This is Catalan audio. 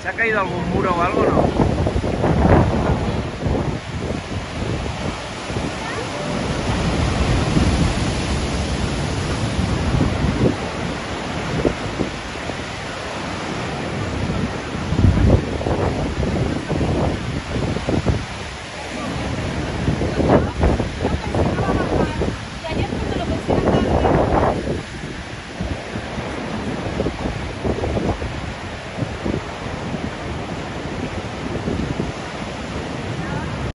¿Se ha caído algún muro o algo, no?